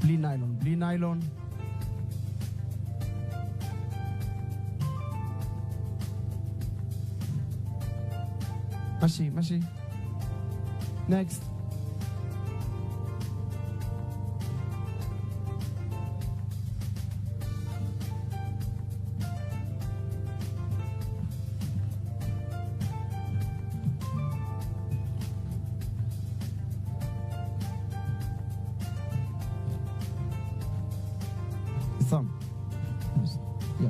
Blee Nylon. ماشي. Next. Thumb. Yeah.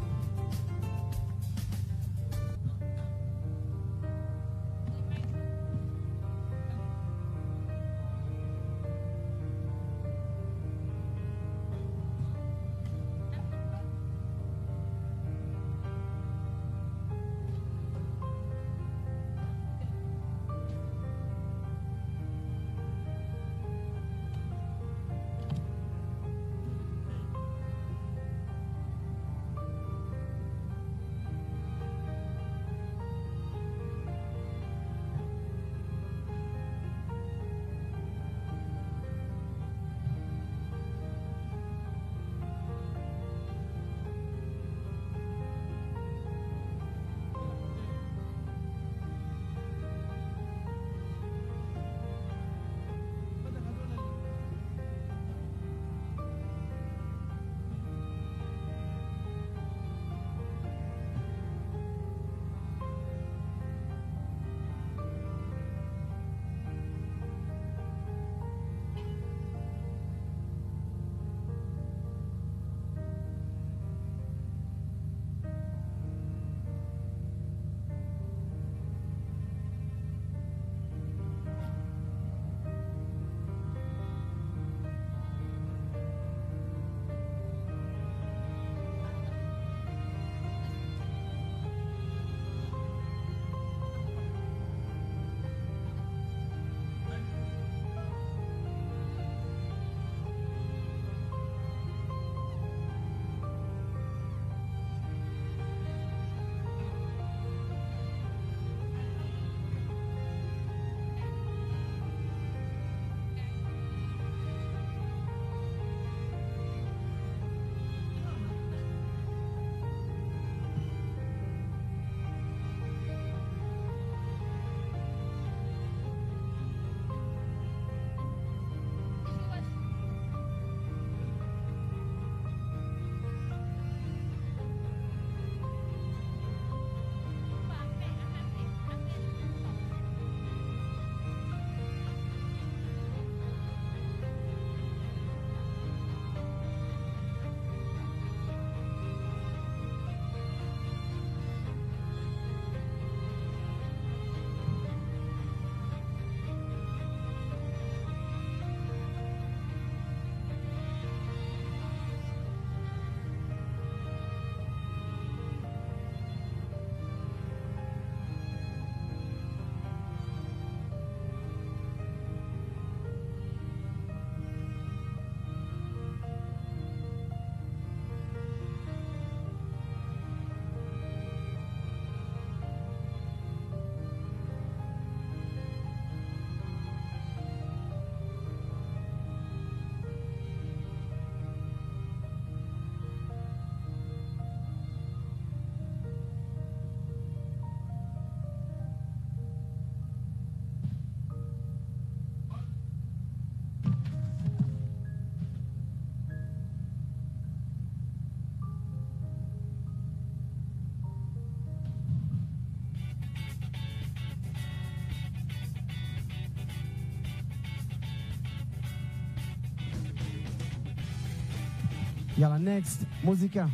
يلا next موسيقى.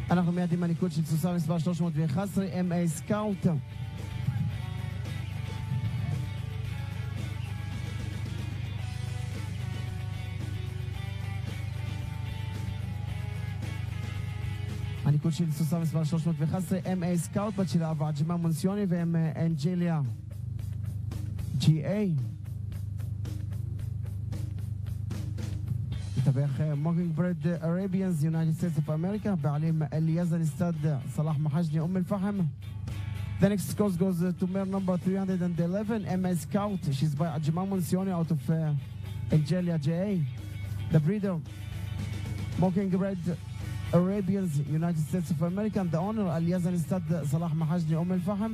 אנחנו מיד עם הניקוד של סוסה מספר 311, MA סקאוט. הניקוד של סוסה מספר 311, MA סקאוט, בת של אבא ג'מאל מונסיוני והם אנג'ליה GA. מתווך מוקינגברד Arabians United States of America, בעלים אליעזר אסתד סלאח מחג'ני אום אל-פחם. The next course goes to mare number 311, MA Scout. She's by Ajmal Monsioni out of Angelia JA. The breeder, Mockingbird Arabians, United States of America. And the owner, Aliazan Istad Salah Mahajni Al Faham.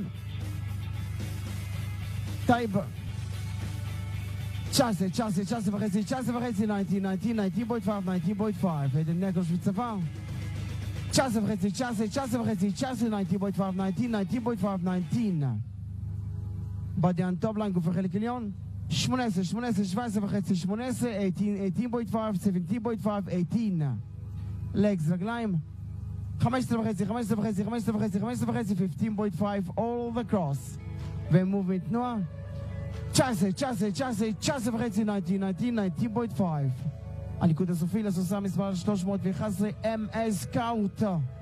Type. Chassis, 19, 19.5, 19.5. Hayden Nekos with Safar. Chassis, 19.5, 19, 19. בדיין טוב ליין גוף החלק עליון 18, 17 וחצי, 18, 18.5, 17.5, 18. legs, רגליים 15 וחצי, 15 וחצי, 15 וחצי, 15 וחצי, 15.5 all the cross ומובמנט תנועה 19 וחצי, 19, 19.5. הניקוד הסופי לסוסה מספר 311, MA סקאוט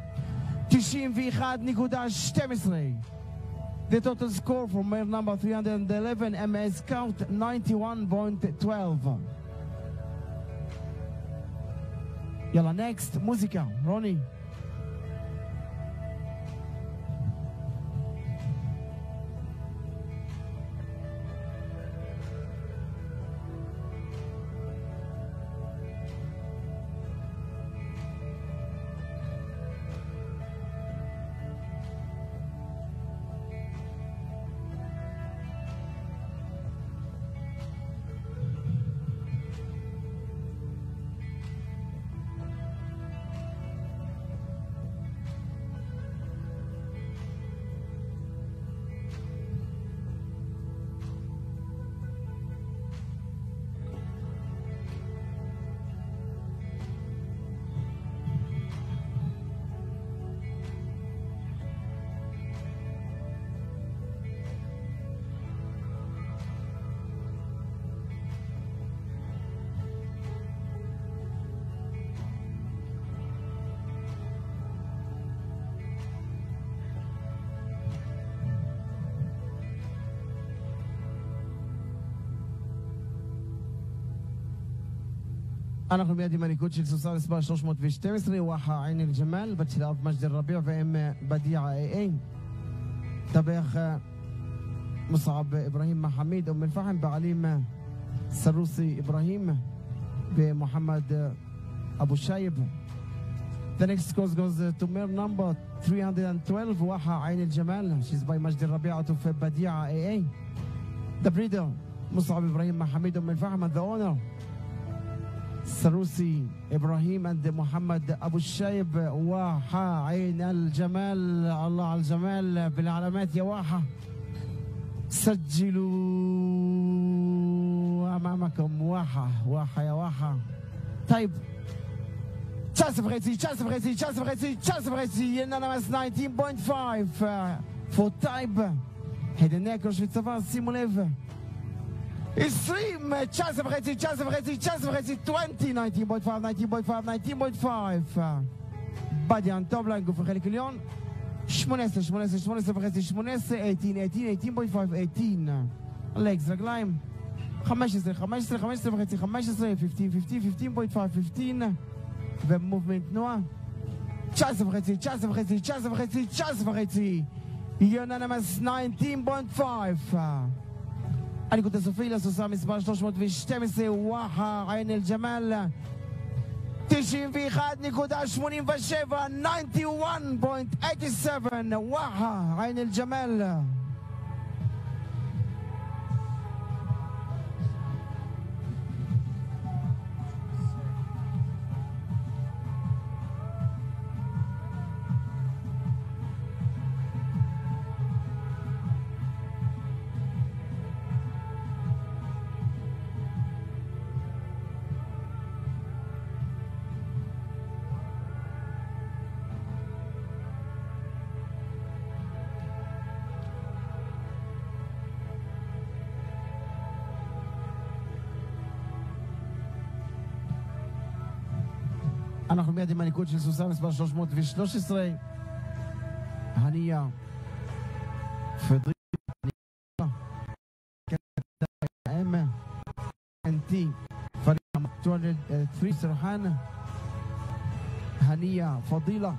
91.12. The total score for mare number 311, MA Scout, 91.12. יאללה, next, מוזיקה, רוני. אנחנו מיד עם הניקוד של סוסה מספר 312, ווחה עין אל-ג'מאל, בת של אב מג'ד אל-רביע ואם בדיעה AA. טבח מוסעב אברהים מחמיד אום אל-פחם, בעלים סרוסי אברהים ומוחמד אבו שייב. The next course goes to mare number 312, ווחה עין אל-ג'מאל. She's by מג'ד אל-רביע out of בדיעה AA. The breeder, מוסעב אברהים מחמיד אום אל-פחם, and the owner, سروسي إبراهيم عند محمد أبو الشايب. واحة عين الجمال، الله على الجمال بالعلامات يا واحة. سجلوا أمامكم واحة يا واحة. طيب چاس بغيتي ينانمس 19.5 for type. هيدا ناكرش في الصفار سيمو ليف 20 چاس بغيتي 20 19.5 باديان توب لاين في خليك اليوم 18 بغيتي 18 18.5 legs رجلايم 15 بغيتي 15 15.5 وموفمنت نوع چاس بغيتي يونانمس 19.5. הניקוד הסופי לסוסה מספר 312, ווחה עין אל-ג'מאל 91.87, 91.87, ווחה עין אל-ג'מאל. אנחנו מיד עם הניקוד של סוסה מספר 313, הניה פדרילה MNT فريق 203 سرحان هنية فضيلة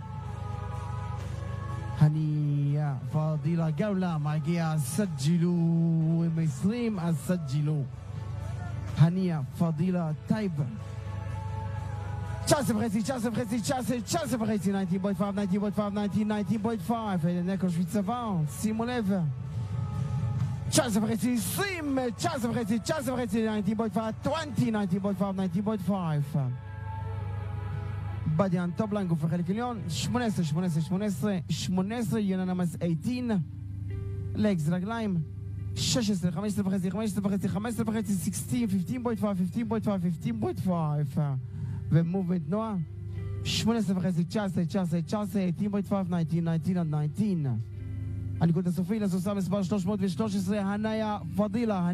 هنية فضيلة جولة معجية سجلوا مصريم سجلوا هنية فضيلة طيب 19.5 19.5 19.5 19.5 19.5 נקו שוויצבא שימו לב 19.5 20 19.5 19.5 20 19.5 בדיאן טובלן גוף החלק עליון 18 יוננמס 18 לגס רגליים 16 15.5 16 15.5 ומובמנט תנועה 18.5 19 18.5 19 הניקוד הסופי לסוסה מספר 313 הניה פדילה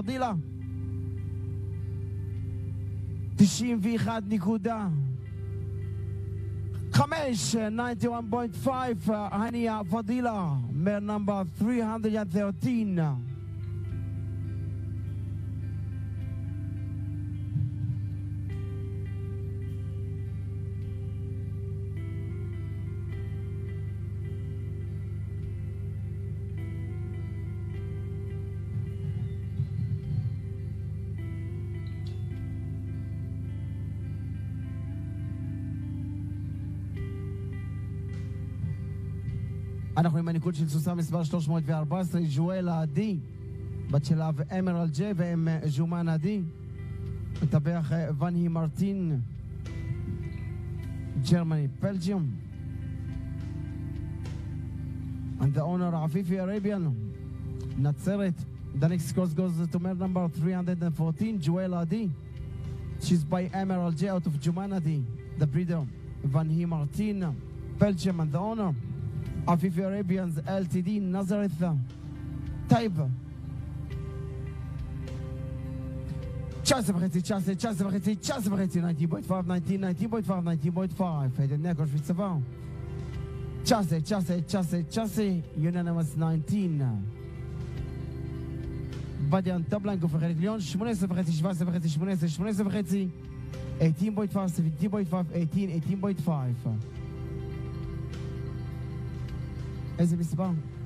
91.5 91.5 הניה פדילה מר נאמבר 313 אנחנו עם הניקוד של סוסה מספר 314 ג'ואלה עדי בת של אב אמרל ג'י ועם ג'ומן עדי מטבח וני מרטין ג'רמני בלג'יום and the owner עפיפי Arabian נצרת. The next course goes to mare number 314 Joel Adi. She's by Emerald J out of Jumanadi, the breeder Vani Martin Belgium, and the owner Afifi Arabians Ltd Nazareth Type 19.5 19.5 19.5 هيدا الناكر في السفاو 19 unanimous 19 بديان تبلانكو في خلال اليوم 18.5 17.5 18.5 18.5 18.5 איזה מספר?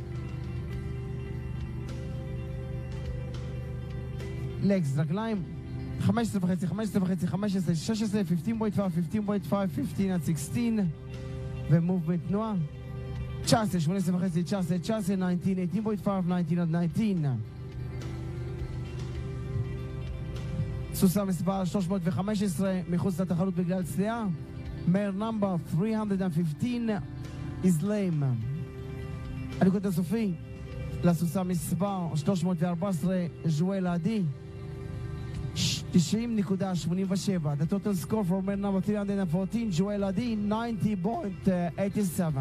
לגס, רגליים 15.5 15 16 15.5 15.5 15 עד 16 ומובמנט תנועה 19 18.5 19 19 18 18.5 19 עד 19 סוסה מספר 315 מחוץ לתחרות בגלל צליעה מר נאמבר 315 איזליים. הניקוד הסופי לסוסה מספר 314 ז'ואל עדי 90.87. The total score for mare number 314 Joel Adi 90.87.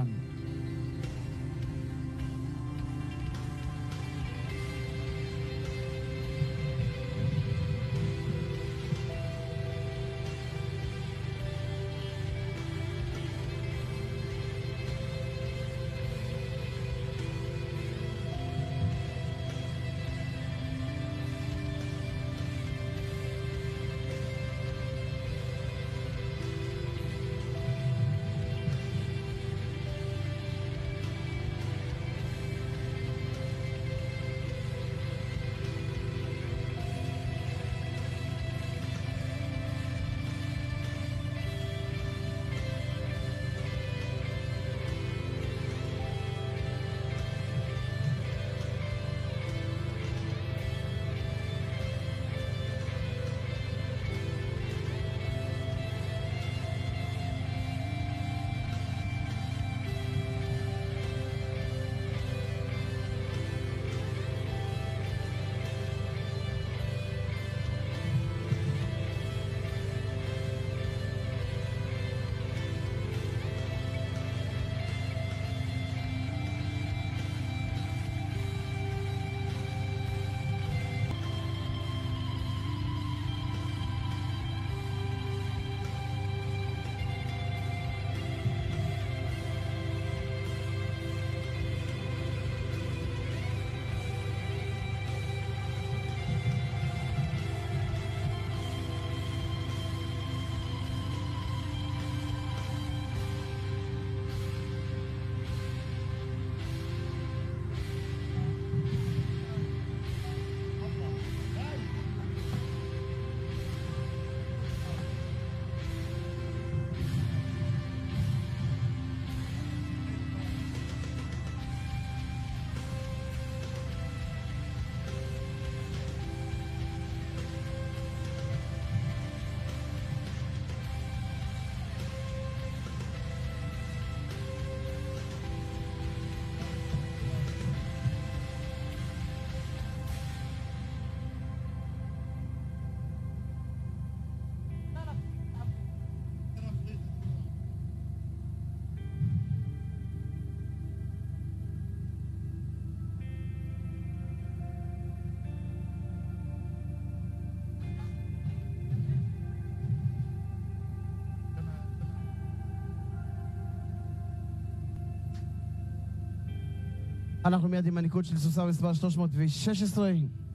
אנחנו מיד עם הניקוד של סוסה מספר 316.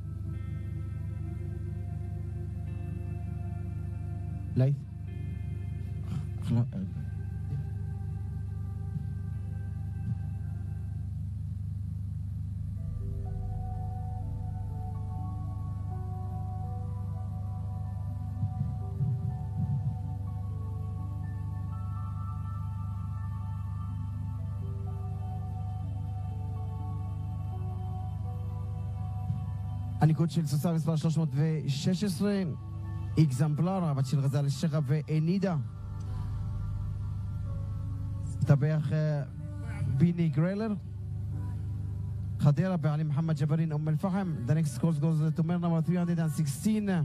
לייט. הניקוד של סוסה מספר 316, אקזמפלרה, בת של רזל שכה ואנידה. תבח ביני גרלר. חדרה בעלי מוחמד ג'בארין אום אל-פחם. The next course goes to mare number 316.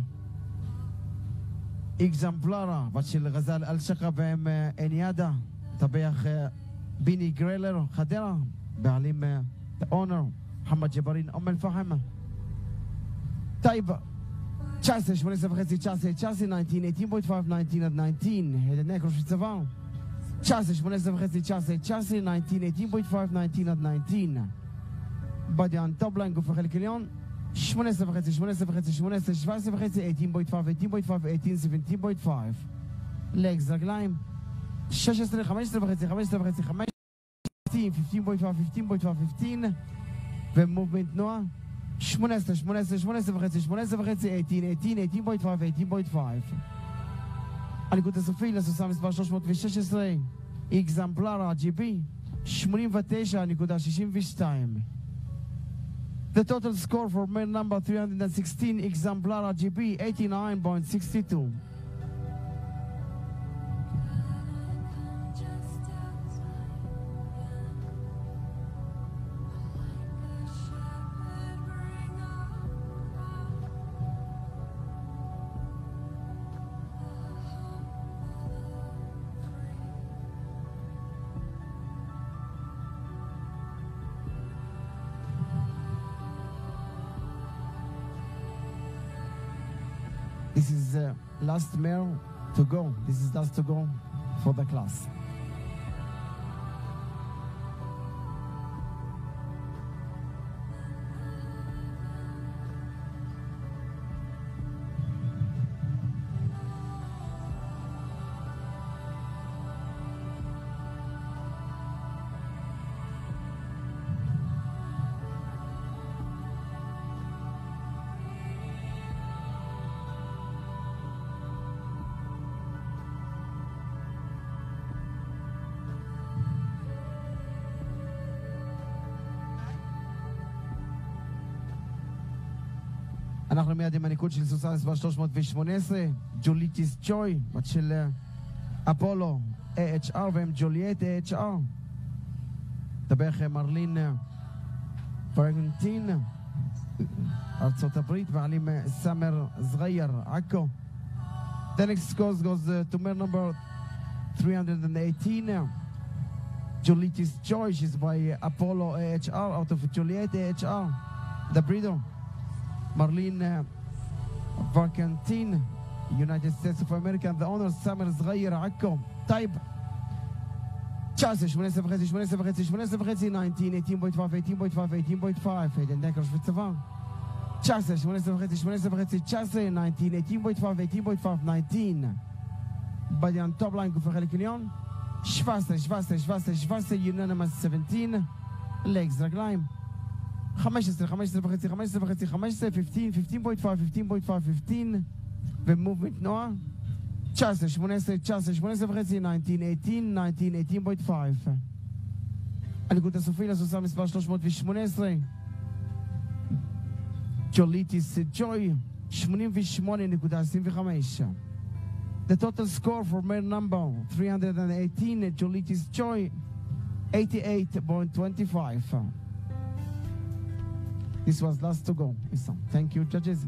אקזמפלרה, בת של רזל אל-שכה ואנידה. תבח ביני גרלר. חדרה בעלי אונר מוחמד ג'בארין אום אל-פחם. طيب 19 18 וחצי 19 19 18 18.5 19 עד 19 הדנק ראש צבא 19 18 וחצי 19 19 19 18.5 19 עד 19 בדיון טופ ליין גוף החלק עליון 18 וחצי 18 וחצי 18 17 וחצי 18.5 18.5 18 17.5 לגס רגליים 16 15 וחצי 15 וחצי 15 15.5 15 ומובמנט תנועה 18, 18, 18 וחצי, 18 וחצי, 18, 18.5, 18.5. הניקוד הסופי לסוסה מספר 316, אקזמפלרה GB, 89.62. The total score for mare number 316, Exemplara GB, 89.62. This is last mare to go. This is last to go for the class. אנחנו מיד עם הניקוד של סוסה מספר 318, ג'וליטיס ג'וי, בת של אפולו AHR והם ג'וליאט AHR. תבח מרלין פרגנטין, ארצות הברית, ועלים סמר זגייר, עכו. The next course goes to mare number 318, Jolitis Joy. She's by Apollo AHR out of Joliet AHR, the breeder. Marlene Varkantin, United States of America, and the owner Samer Zgayer Akko. Type 19, 18 וחצי, 18 וחצי, 18 וחצי, 19, 18.5, 18.5, 18.5, עדן דקר שוויצבא. 19, 18 וחצי, 18 וחצי, 19, 19, 18.5, 18.5, 19. בדיון טופ ליין גוף החלק עליון. 17, 17, 17, 17, unanimous 17, legs רגליים. 15, 15 וחצי, 15 וחצי, 15, 15, 15.5, 15.5, ומובמנט תנועה. 19, 18, 19, 18 וחצי, 19, 18, 19, 18.5. הניקוד הסופי לסוסה מספר 318, ג'וליטיס ג'וי, 88.25. The total score for mare number 318, Jolitis Joy, 88.25. This was last to go. Thank you, judges.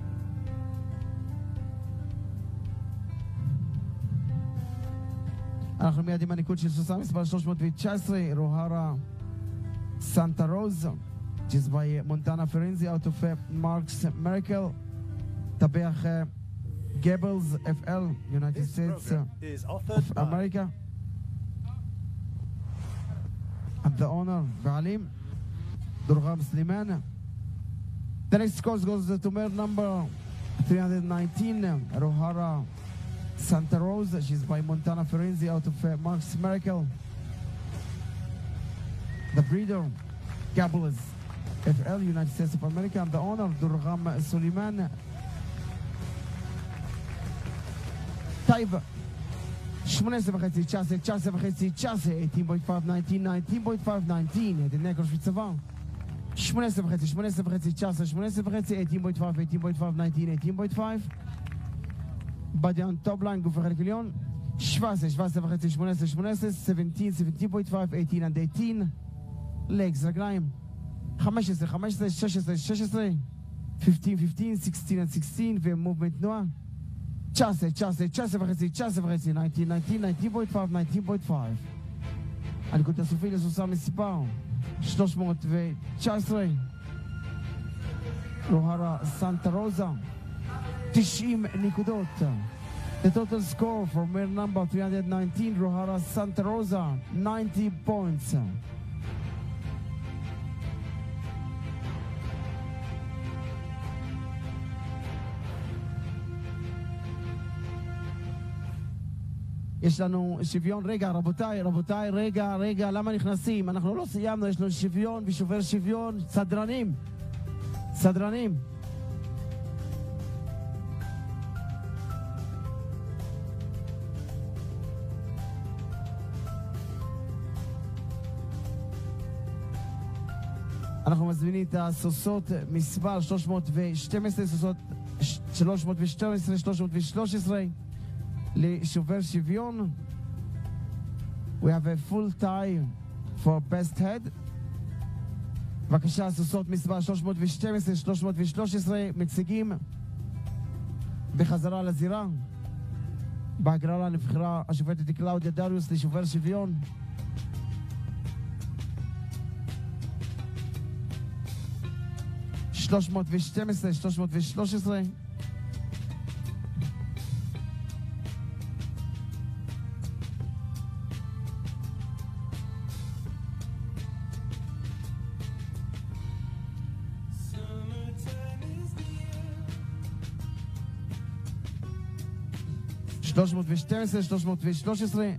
אנחנו מיד עם הניקוד של סוסה מספר 319, רוהרה סנטה רוז, which is by Montana Ferenzi out of Mark's Miracle. טבח Gables FL, United States of America. And the owner, בעלים, Durham Sliman. The next course goes to mare number 319, Rohara Santa Rosa. She's by Montana Ferenzi out of Mark's Miracle. The breeder, Gabbles FL, United States of America, and the owner, Durham Suleiman. طيب 18.5 צ'אסה, 19.5 צ'אסה, 18.5, 19, 19.5, 19, את נקר שוויצבא. 18.5 צ'אסה, 18.5, 18.5, 18.5, 19, 18.5. בדיון טופ ליין, גוף החלק עליון. 17.5, 18, 18, 17, 17.5, 18 and 18. legs, רגליים. 15, 15, 16, 16. 15, 15, 16 and 16, ומובמנט תנועה. 19, 19, 19.5, 19.5, 19, 19, 19.5, 19.5. הנקודות הסופי לסוסה מספר 319. רוהרה סנטה רוזה 90 נקודות. The total score for mare number 319, Rohara Santa Rosa, 90 points. יש לנו שוויון, רגע רבותיי, רגע, למה נכנסים? אנחנו לא סיימנו, יש לנו שוויון ושובר שוויון, סדרנים. אנחנו מזמינים את הסוסות מספר 312, סוסות 312, 313 לשובר שוויון. We have a full tie for best head. בבקשה, סוסות מספר 312, 313 מציגים בחזרה לזירה. בהגרלה נבחרה השופטת קלאודיה דריוס לשובר שוויון. שלוש מאות ושתים עשרה, 313. שלוש מאות ושתים עשרה, 313.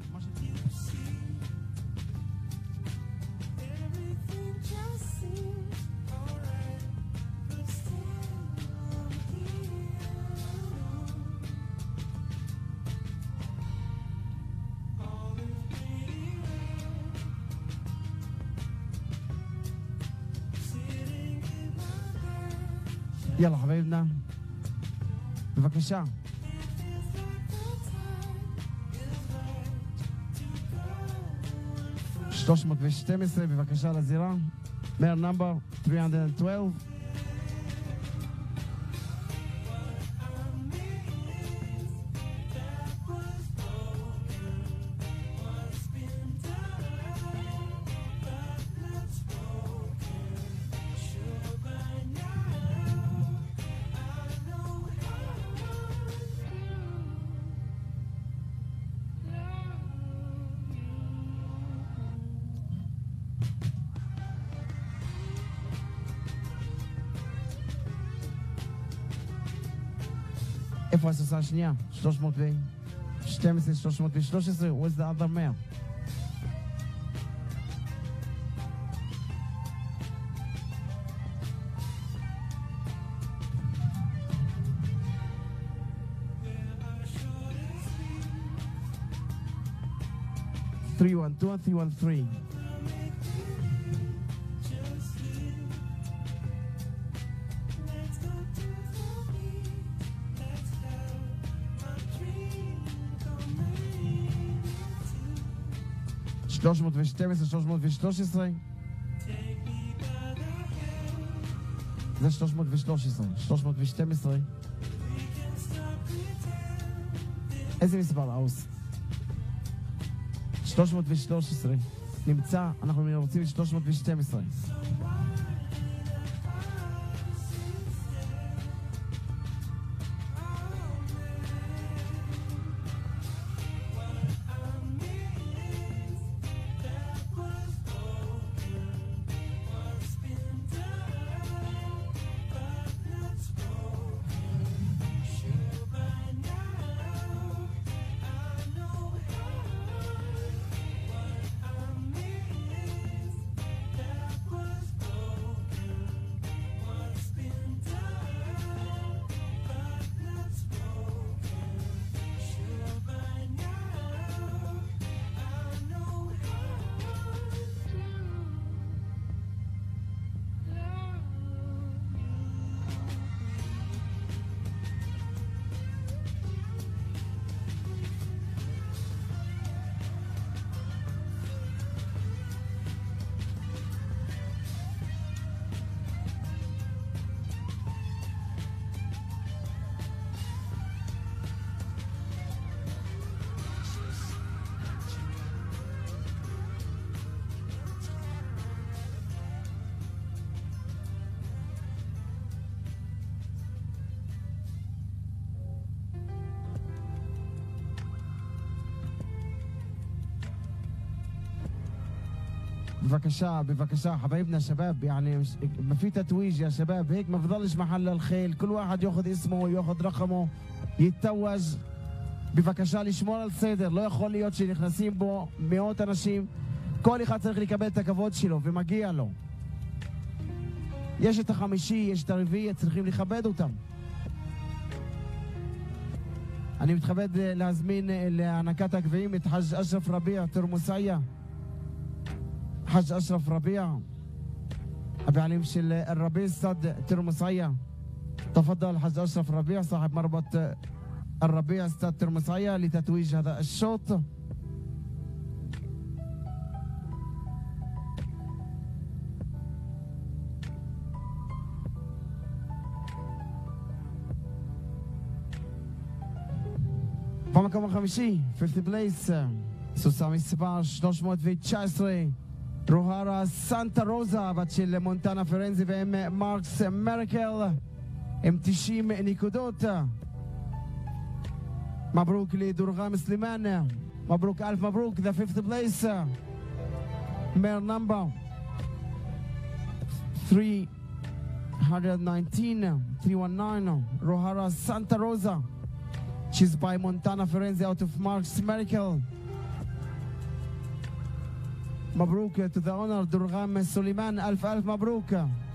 יאללה חביבנה, בבקשה. 312, בבקשה לזירה. מare number 312. איפה הסוסה השנייה? 312, 313. Where's the other mare? Three, 1, 2, 3, 1, 3. שלוש מאות ושתים עשרה, 313. זה 313, 312. איזה מספר אוס? 313 נמצא, אנחנו רוצים את 312. بفكشة بفكشة حبايبنا شباب، يعني مش ما في تتويج يا شباب، هيك ما بضلش محل الخيل، كل واحد ياخذ اسمه وياخذ رقمه يتوج بفكشة לשמור על סדר, לא יכול להיות שנכנסים בו מאות אנשים, כל אחד צריך לקבל את הכבוד שלו ומגיע לו. יש את החמישי, יש את הרביעי, צריכים לכבד אותם. אני מתכבד להזמין להענקת הגביעים את חאג' אשרף רביע תורמוסיה. حاج أشرف ربيع البعليم شل الربيع استاد ترمسعية. تفضل حاج أشرف ربيع صاحب مربط الربيع استاد ترمسعية لتتويج هذا الشوط. במקום החמישי, 50 place, סוסה מספר 319, רוהרה סנטה רוזה, בת של מונטנה פרנזי והם מרקס מרקל, עם 90 נקודות. مبروك لدرغام سليمان، مبروك ألف مبروك. the 5th place, mare number 319, Rohara Santa Rosa. She's by Montana Ferenzi out of Mark's Miracle. مبروك to the owner درغام سليمان، ألف مبروك.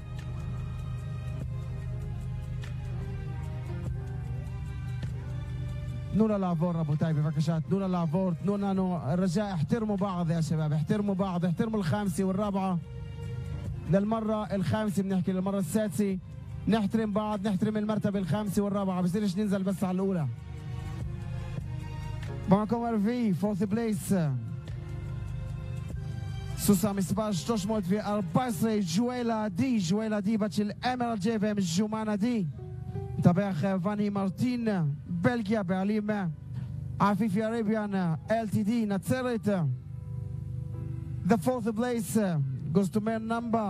تنو لا لعبور ربوتاي بفكشات، تنو لا لعبور، تنو نانو الرجاء احترموا بعض يا شباب، احترموا بعض، احترموا الخامسة والرابعة. للمرة الخامسة بنحكي للمرة السادسة، نحترم بعض، نحترم المرتبة الخامسة والرابعة، بصيرش ننزل بس على الأولى. במקום הרביעי, 4th place, סוסה מספר 314, ג'ואלה די, בת של אמרל ג'י והם ג'ומאנה די. מטבח ואני מרטין, בלגיה, בעלים עפיפי ארביאן, LTD, נצרת. The 4th place goes to man number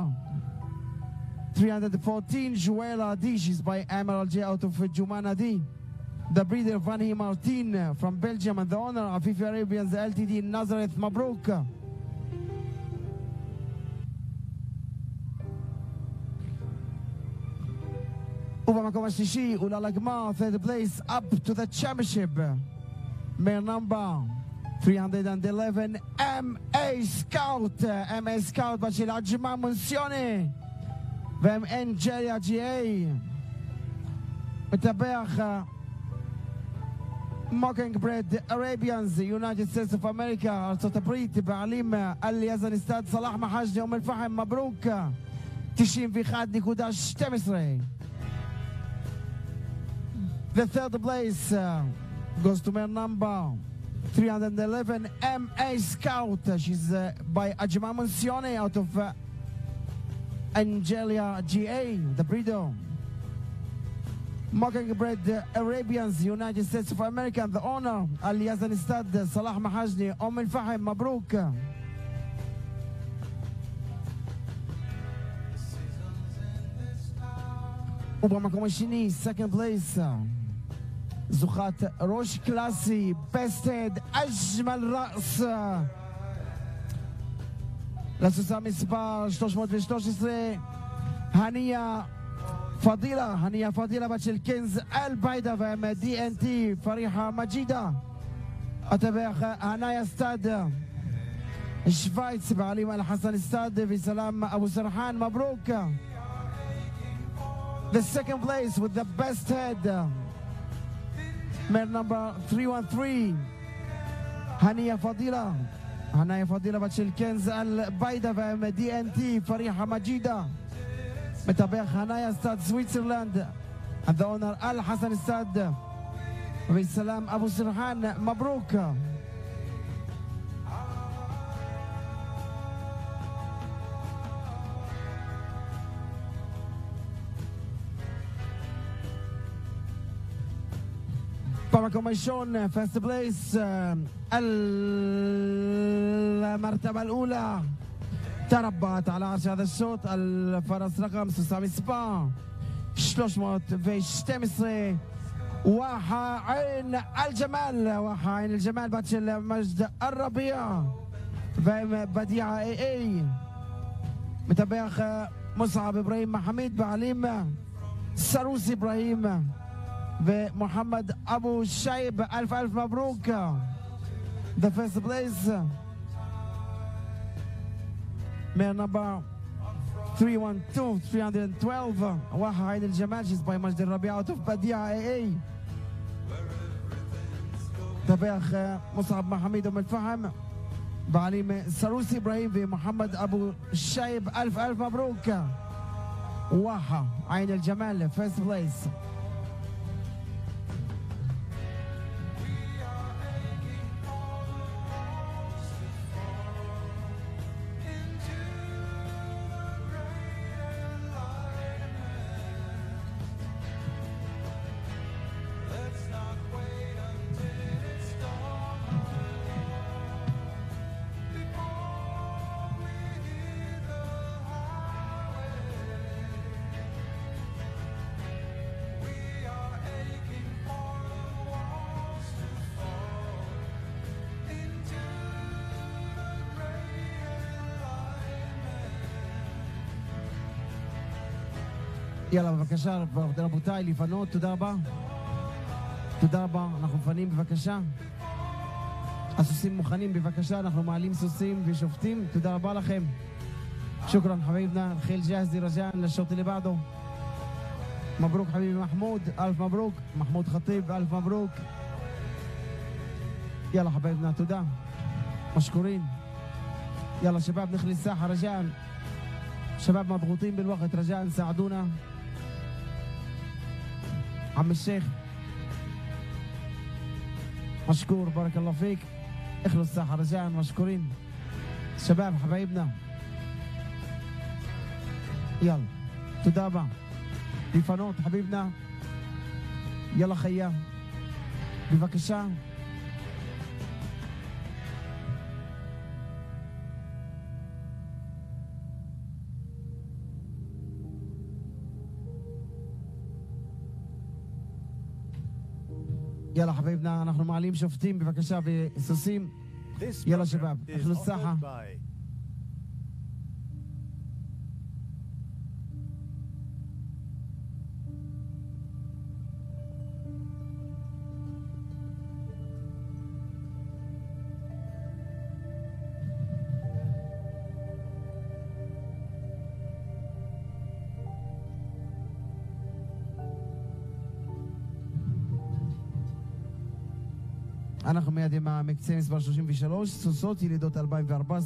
314, Joella D. She's by Emerald J out of Jumana D. The breeder Vani Martin from Belgium and the owner Afifi Arabians LTD Nazareth. Mabruk. ובמקום השלישי, עולה לגמר, 3rd place, up to the championship. Mare number 311, MA Scout, בת של עג'מה מונסיוני, והם אנג'ליה GA. מטבח Mockingbird Arabians, United States of America, ארצות הברית, בעלים אלי יזניסטד, סלאח מחאג'ני, אום אל-פחם, מברוק, 91.12. The 3rd place goes to mare number 311, MA Scout. She's by Ajma Monsione out of Angelia GA, the breeder. Mockingbird Arabians, United States of America, and the owner Ali Yazanistad, Salah Mahajni, Al-Fahim, Mabruk. ובמקום השני, 2nd place, זוכת ראש קלאסי, בסטד, אג'מל רأס, לסוסה מספר 313, הניה פדילה בת של קנז אל-ביידה והם DNT, פריחה מג'ידה. הטבח הניה סטד, שוויץ, בעלים אל-חסן סטד וסלام אבו סרחן, מברוק. The 2nd place with the best head, mare number 313, هنية فضيلة בת של קנז אל-ביידה והם DNT, פריחה מג'ידה. מטבח הניה סטד סוויצרלנד, and the owner אל-חסן סטד וסלام אבו סרחן, מברוק. במקום הראשון, first place, المرتبة الأولى تربعت على عرش هذا الشوط الفرس رقم 6 מספר 312, واحة عين الجمال בת של מג'ד الربيع והם בדיעה AA. متابع مصعب إبراهيم محمد بعليم سروس إبراهيم ومحمد أبو شايب. ألف مبروك. The first place man number 312 واحة عين الجمال is by مجد الربيع out of بديعة AA. تابع مصعب محمد أم الفحم بعليم سروسي إبراهيم ومحمد أبو شايب. ألف مبروك. واحة عين الجمال first place. יאללה בבקשה רבותיי לפנות. תודה רבה, תודה רבה. אנחנו מפנים בבקשה. הסוסים מוכנים בבקשה, אנחנו מעלים סוסים ושופטים. תודה רבה לכם. شكرا حبيبنا. الخيل جاهز رجاء للشوط اللي بعده. مبروك حبيبي محمود. ألف مبروك محمود خطيب. ألف مبروك. يلا حبايبنا تدا مشكورين. يلا شباب نخلي الساحة رجاء. شباب مضغوطين بالوقت رجاء ساعدونا. عم الشيخ مشكور بارك الله فيك. اخلوا الساحة رجاء مشكورين. شباب حبايبنا يلا تدابع לפנות حبيبنا. يلا خيام ببكشة. يلا حبايبنا نحن معليم شفتين ببكشة بسوسيم. يلا شباب اخلوا الساحة. אנחנו מיד עם המקצה מספר 33, סוסות ילידות 2014.